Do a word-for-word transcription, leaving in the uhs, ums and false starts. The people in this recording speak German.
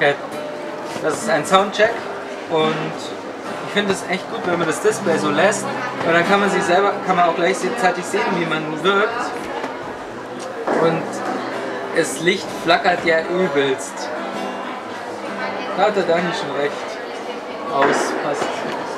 Okay, das ist ein Soundcheck und ich finde es echt gut, wenn man das Display so lässt, weil dann kann man sich selber, kann man auch gleichzeitig sehen, wie man wirkt und das Licht flackert ja übelst. Da hat der Dani schon recht. Aus, passt.